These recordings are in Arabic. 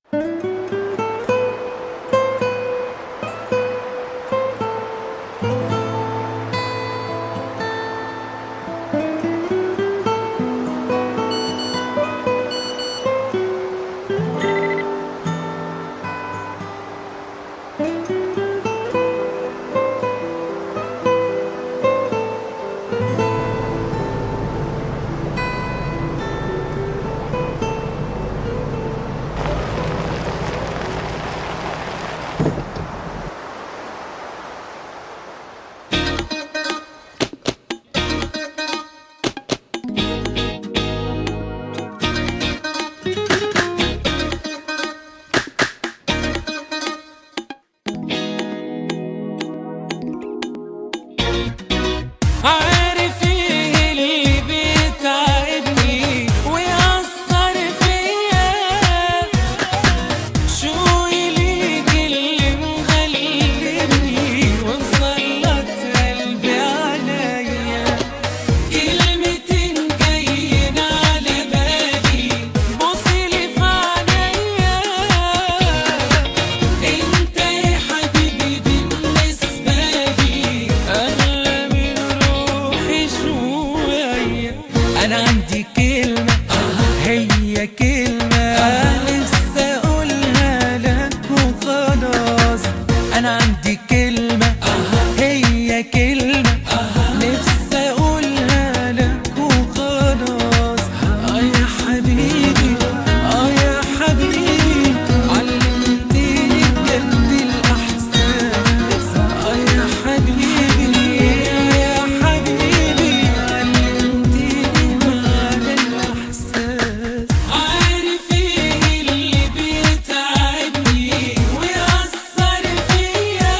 عارف ايه اللي بيتعبني ويأثر فيا؟ شوقي ليك اللي مغلبني ومسلط قلبي عليا. كلمتين جايين على بالي، بصلي في عينيا. انت يا حبيبي بالنسبة لي أغلى من روحي شوية. أنا عندي كلمة هي كلمة لسه أقولها لك وخلاص. أنا عندي كلمة هي كلمة نفسي أقولها لك وخلاص. يا حبيبي يا حبيبي علمتني بجد الإحساس. يا حبيبي يا حبيبي علمتني معنى الإحساس. عارف ايه اللي بيتعبني ويأثر فيا؟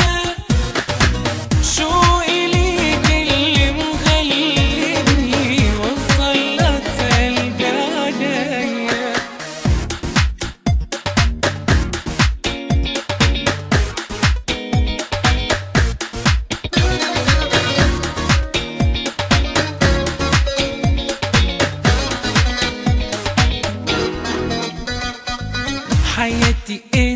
شوقي ليك اللي مغلبني ومسلط قلبي عليا. حياتي